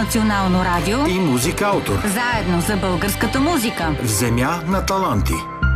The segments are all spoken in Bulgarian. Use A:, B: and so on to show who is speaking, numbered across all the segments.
A: национално радио
B: и Музикаутор.
A: Заедно за българската музика.
B: В земя на таланти.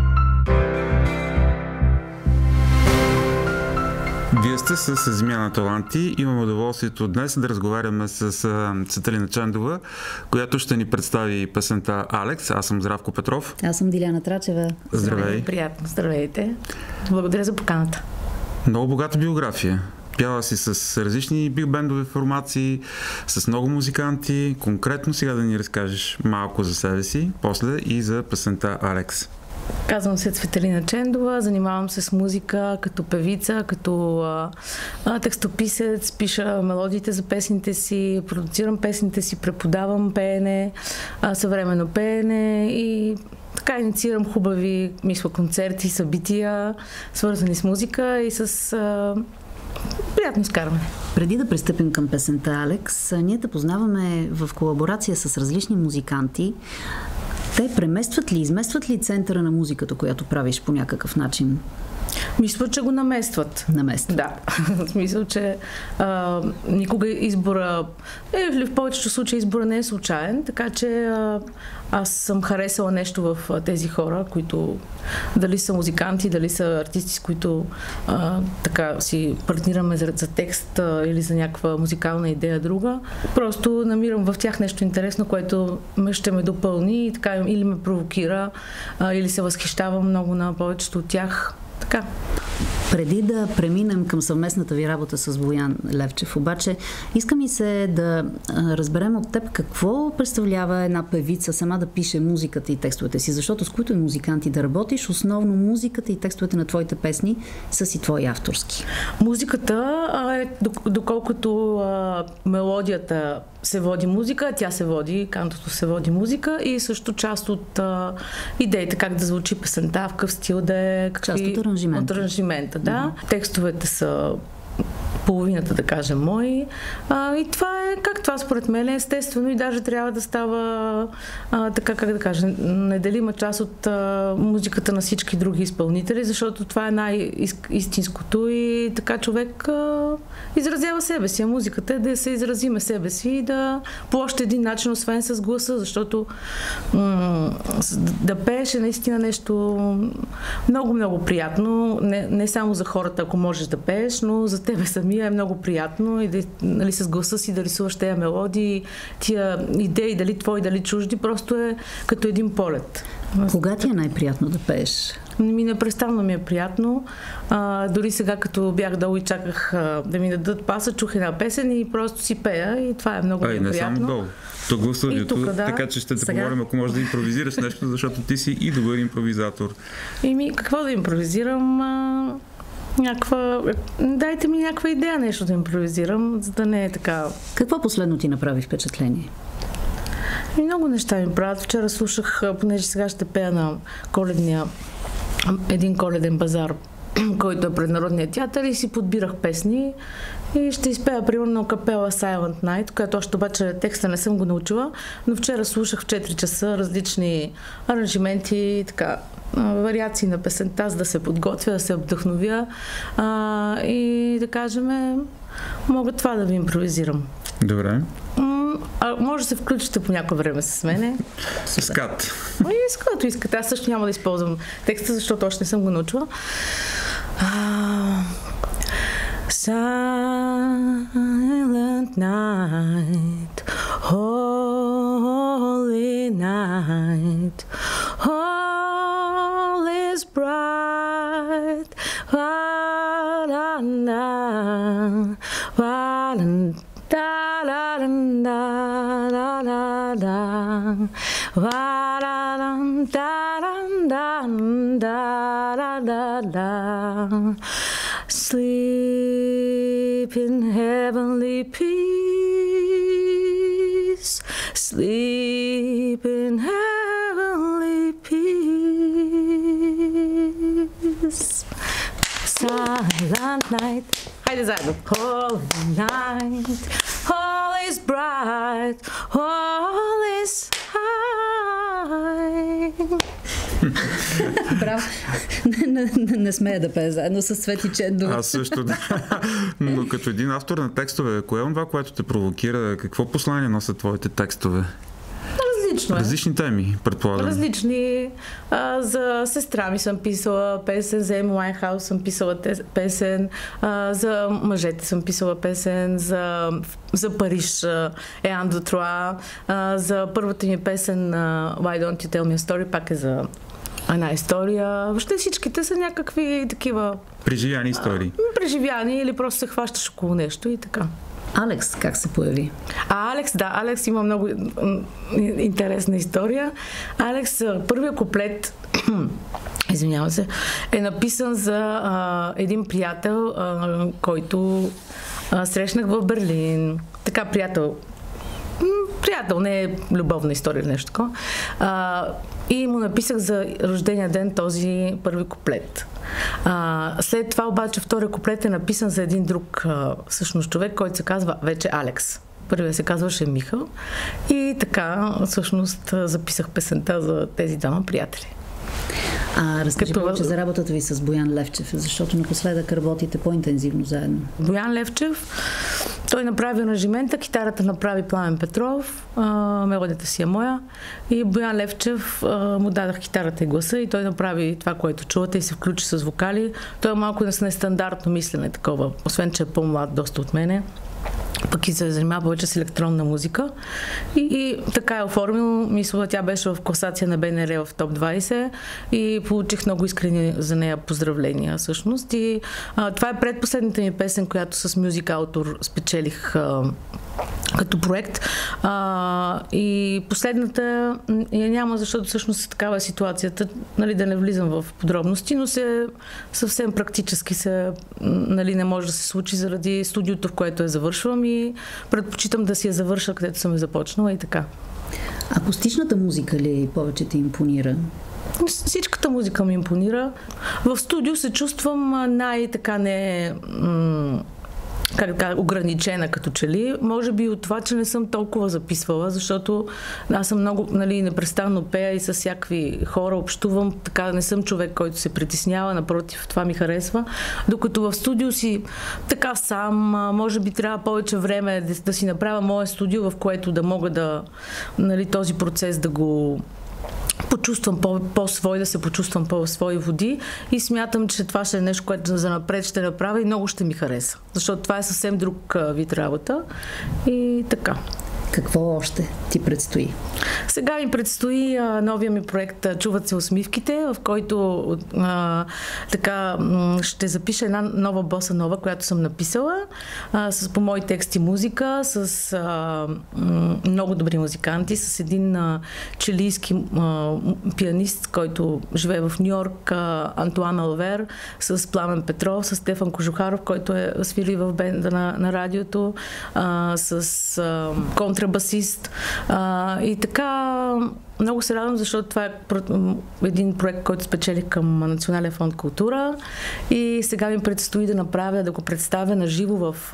C: Вие сте с Земя на таланти. Имам удоволствието днес да разговаряме с Цветелина Чендова, която ще ни представи песента "Алекс". Аз съм Здравко Петров.
D: Аз съм Диляна Трачева.
C: Здравей.
E: Приятно, здравейте. Благодаря за поканата.
C: Много богата биография. Пяла си с различни биг-бендови формации, с много музиканти. Конкретно сега да ни разкажеш малко за себе си, после и за песента "Алекс".
E: Казвам се Цветелина Чендова, занимавам се с музика като певица, като текстописец, пиша мелодиите за песните си, продуцирам песните си, преподавам пеене, съвременно пеене и така инициирам хубави, концерти, събития, свързани с музика и с приятно изкарване.
D: Преди да пристъпим към песента "Алекс", ние те познаваме в колаборация с различни музиканти. Те преместват ли, изместват ли центъра на музиката, която правиш по някакъв начин?
E: Мисля, че го наместват.
D: Наместват.
E: Да. В смисъл, че никога избора, в повечето случаи избора не е случайен, така че аз съм харесала нещо в тези хора, които дали са музиканти, дали са артисти, с които така си партнираме за текст или за някаква музикална идея друга. Просто намирам в тях нещо интересно, което ще ме допълни и така или ме провокира, или се възхищавам много на повечето от тях. Така.
D: Преди да преминем към съвместната ви работа с Боян Левчев, обаче, иска ми се да разберем от теб какво представлява една певица сама да пише музиката и текстовете си, защото с които музиканти да работиш, основно музиката и текстовете на твоите песни са си твои авторски.
E: Музиката доколкото мелодията се води музика, тя се води, кантото се води музика и също част от идеите как да звучи песента, в какъв стил да е.
D: Част от аранжимента.
E: От аранжимента, да. Текстовете са половината, да кажем, мои. И това е, как това според мен е естествено и даже трябва да става така, как да кажа, неделима част от музиката на всички други изпълнители, защото това е най-истинското и така човек изразява себе си. А музиката е да се изразиме себе си и да по още един начин, освен с гласа, защото да пееш е наистина нещо много приятно. Не само за хората, ако можеш да пееш, но за тебе самия е много приятно и да, нали, с гласа си да рисуваш тези мелодии, тия идеи, дали твои, дали чужди, просто е като един полет.
D: Кога ти е най-приятно да пееш?
E: Непрестанно ми е приятно. Дори сега, като бях долу и чаках да ми дадат паса, чух една песен и просто си пея и това е много приятно.
C: Не само долу. Тук в студиото, да. Така че ще те помолим, ако можеш да импровизираш нещо, защото ти си и добър импровизатор.
E: Какво да импровизирам? Дайте ми някаква идея, нещо да импровизирам, за да не е така.
D: Какво последно ти направи впечатление?
E: Много неща ми правят. Вчера слушах, понеже сега ще пея на един коледен базар, който е пред Народния театър, и си подбирах песни и ще изпея примерно капела Silent Night, която още обаче текста не съм го научила, но вчера слушах в 4 часа различни аранжименти, така, вариации на песента, за да се подготвя, да се вдъхновя и да кажем, мога това да ви импровизирам.
C: Добре.
E: Може да се включите по някое време с мене.
C: Скат.
E: С каквото искате. Аз също няма да използвам текста, защото още не съм го научила. Silent night, holy night, all is bright, sleep in heavenly peace, sleep in heavenly peace. Silent night. Хайде заедно. Holy night, all is bright, all is high.
D: Браво. Не смея да пее заедно с Цвети Чендова.
C: Аз също, да. Но като един автор на текстове, кое е това, което те провокира? Какво послание носят твоите текстове?
E: Различно е.
C: Различни теми, предполагам.
E: Различни. За сестра ми съм писала песен, за Еми Уайнхаус съм писала песен, за мъжете съм писала песен, за Париж Еан Дотруа, за първата ми песен Why Don't You Tell Me a Story, пак е за една история. Въобще всичките са някакви такива...
C: Преживяни истории.
E: Преживяни или просто се хващаш около нещо и така.
D: Алекс как се появи?
E: Алекс има много интересна история. Алекс, първият куплет, извинявам се, е написан за един приятел, който срещнах в Берлин. Така, приятел, не е любовна история или нещо такова. И му написах за рождения ден този първи куплет. След това обаче втория куплет е написан за един друг всъщност човек, който се казва вече Алекс. Първият се казваше Михал. И така всъщност записах песента за тези двама приятели.
D: Разкажи повече за работата ви с Боян Левчев, защото напоследък работите по-интензивно заедно.
E: Боян Левчев, той направи аранжимента, китарата направи Пламен Петров, мелодията си е моя и Боян Левчев му дадах китарата и гласа и той направи това, което чувате и се включи с вокали. Той е малко нестандартно мислене такова, освен че е по-млад доста от мене. Пък и се занимава повече с електронна музика. И така е оформил. Мисля, тя беше в класация на БНР в топ 20 и получих много искрени за нея поздравления всъщност. И това е предпоследната ми песен, която с Music Autor спечелих като проект. И последната я няма, защото всъщност такава е ситуацията, нали, да не влизам в подробности, но съвсем практически нали, не може да се случи заради студиото, в което я завършвам и предпочитам да си я завърша, където съм я започнала и така.
D: Акустичната музика ли повече ти импонира?
E: Всичката музика ми импонира. В студио се чувствам ограничена като че ли. Може би от това, че не съм толкова записвала, защото аз съм много, нали, непрестанно пея и с всякакви хора общувам, така не съм човек, който се притеснява, напротив, това ми харесва. Докато в студио си така сам, може би трябва повече време да си направя мое студио, в което да мога да, нали, този процес да го почувствам по-свой, да се почувствам по-свои води и смятам, че това ще е нещо, което за напред ще направя и много ще ми хареса. Защото това е съвсем друг вид работа и така.
D: Какво още ти предстои?
E: Сега ми предстои новия ми проект "Чуват се усмивките", в който така ще запиша една нова боса нова, която съм написала по мои тексти музика, с много добри музиканти, с един чилийски пианист, който живее в Нью-Йорк, Антуан Алвер, с Пламен Петров, с Стефан Кожухаров, който е свири в бенда на радиото, с контрабасист. И така много се радвам, защото това е един проект, който спечелих към Национален фонд култура и сега ми предстои да го представя на живо в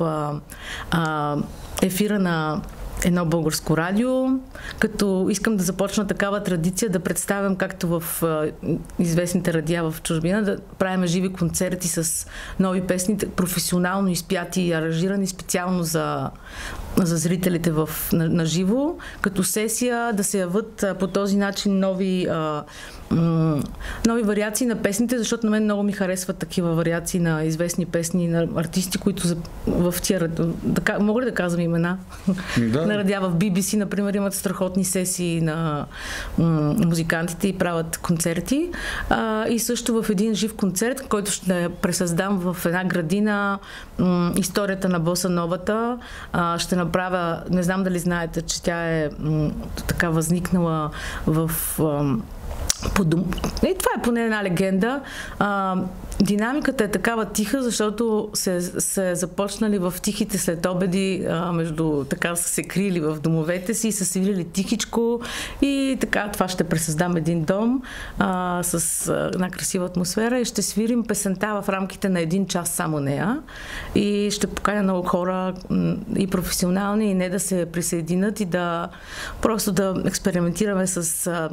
E: ефира на едно българско радио, като искам да започна такава традиция да представям, както в известните радиа в чужбина, да правим живи концерти с нови песни, професионално изпяти и аранжирани специално за зрителите на живо, като сесия, да се яват по този начин нови вариации на песните, защото на мен много ми харесват такива вариации на известни песни на артисти, които в тия... Мога ли да казвам имена? Да. На радиа в BBC, например, имат страхотни сесии на музикантите и правят концерти. И също в един жив концерт, който ще пресъздам в една градина, историята на боса новата. Ще направя, не знам дали знаете, че тя е така възникнала в... това е поне една легенда. Динамиката е такава тиха, защото се започнали в тихите следобеди, така са се крили в домовете си, са се свирили тихичко и така това ще пресъздам един дом с една красива атмосфера и ще свирим песента в рамките на 1 час само нея и ще поканя много хора и професионални и не да се присъединят и просто да експериментираме с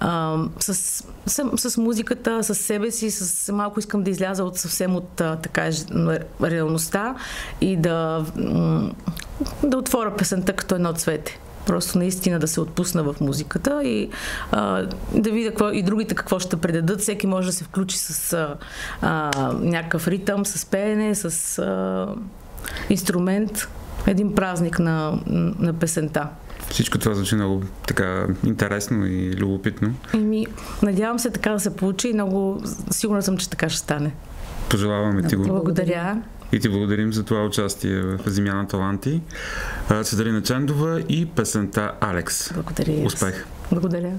E: музиката, с себе си, малко искам да изляза съвсем от реалността и да отворя песента като едно цвете. Просто наистина да се отпусна в музиката и да видя и другите какво ще предадат. Всеки може да се включи с някакъв ритъм, с пеене, с инструмент. Един празник на песента.
C: Всичко това звучи много така интересно и любопитно.
E: Надявам се така да се получи и много сигурна съм, че така ще стане.
C: Пожелаваме ти го.
E: Благодаря.
C: И ти благодарим за това участие в Земя на таланти. Цветелина Чендова и песента Алекс.
E: Благодаря.
C: Успех.
E: Благодаря.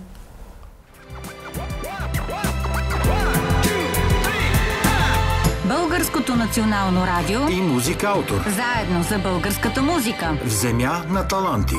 A: Българското национално радио
B: и Музикаутор.
A: Заедно за българската музика.
B: В Земя на таланти.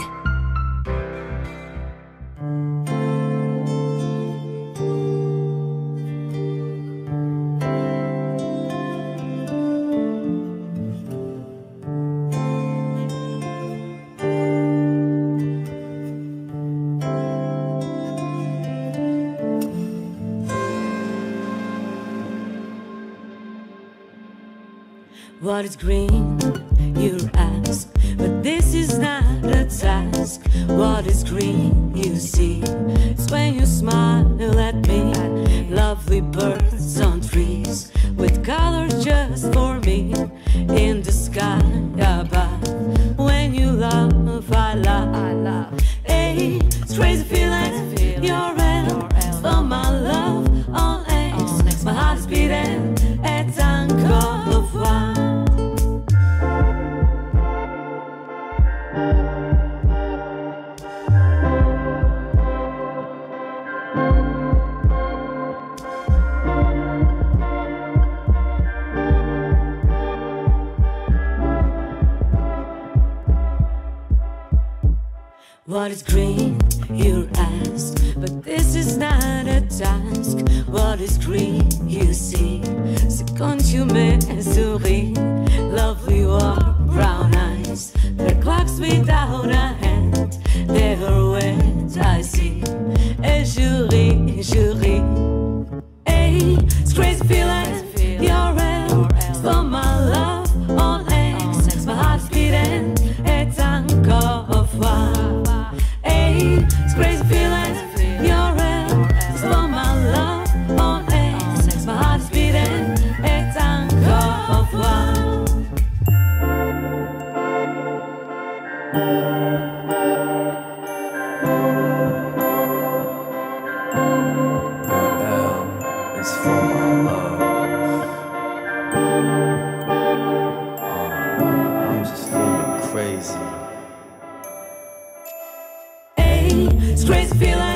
F: What is green, you ask, but this is not a task. What is green, you see, it's when you smile at me. Lovely birds on trees, with colors just for me. In the sky above, when you love, I love. Hey, it's crazy feeling, you're real, for my love on X. My heart is beating, it's encore one. What is green, you ask, but this is not a task. What is green, you see, c'est quand tu me souris. Lovely warm brown eyes, the clocks without a hand, they are wet, I see. Et je ris, hey, it's crazy feeling, you're real, for my love on X. My heart's beating, it's encore fun. It's crazy feeling, you're real, it's for my love on X. My heart is beating, it's encore one.
G: It's for my love. I'm just feeling crazy.
F: It's crazy feeling.